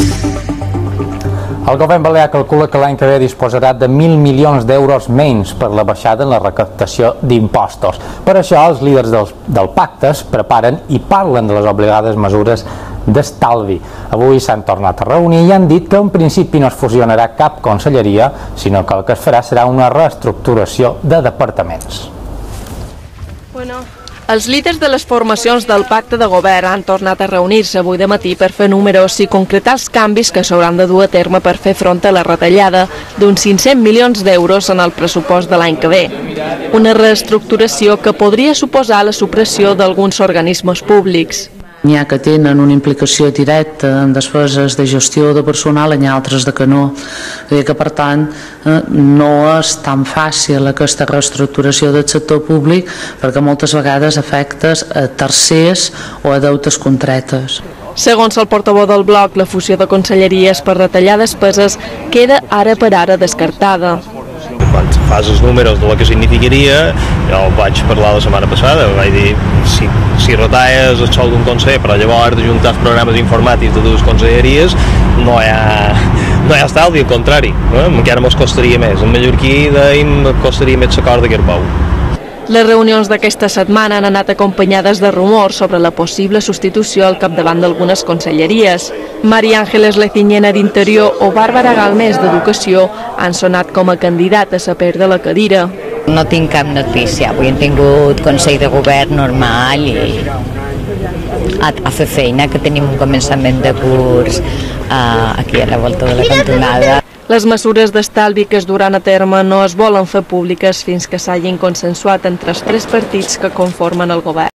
El govern balear calcula que l'any que ve disposarà de 1.000 milions d'euros menys per la baixada en la recaptació d'impostos. Per això, els líders del pacte es preparen i parlen de les obligades mesures d'estalvi. Avui s'han tornat a reunir i han dit que en principi no es fusionarà cap conselleria, sinó que el que es farà serà una reestructuració de departaments. Els líders de les formacions del pacte de govern han tornat a reunir-se avui de matí per fer números i concretar els canvis que s'hauran de dur a terme per fer front a la retallada d'uns 500 milions d'euros en el pressupost de l'any que ve. Una reestructuració que podria suposar la supressió d'alguns organismes públics. N'hi ha que tenen una implicació directa en despeses de gestió de personal, n'hi ha altres de que no. Que per tant no és tan fàcil aquesta reestructuració del sector públic perquè moltes vegades afecta a tercers o a deutes contretes. Segons el portaveu del bloc, la fusió de conselleries per retallar despeses queda ara per ara descartada. Quan fas els números de lo que significaria, jo vaig parlar la setmana passada, vaig dir, si retalles el sou d'un conseller, però llavors d'ajuntar els programes informàtics de dues conselleries, no hi ha estalvi, al contrari, encara mos costaria més. En mallorquí dèiem costaria més la corda que el bou. Les reunions d'aquesta setmana han anat acompanyades de rumors sobre la possible substitució al capdavant d'algunes conselleries. María Ángeles Leciñena d'Interior o Bàrbara Galmés d'Educació han sonat com a candidates a perdre la cadira. No tinc cap notícia. Avui hem tingut Consell de Govern normal i a fer feina, que tenim un començament de curs aquí a la volta de la cantonada. Les mesures d'estalvi que es duran a terme no es volen fer públiques fins que s'hagin consensuat entre els tres partits que conformen el govern.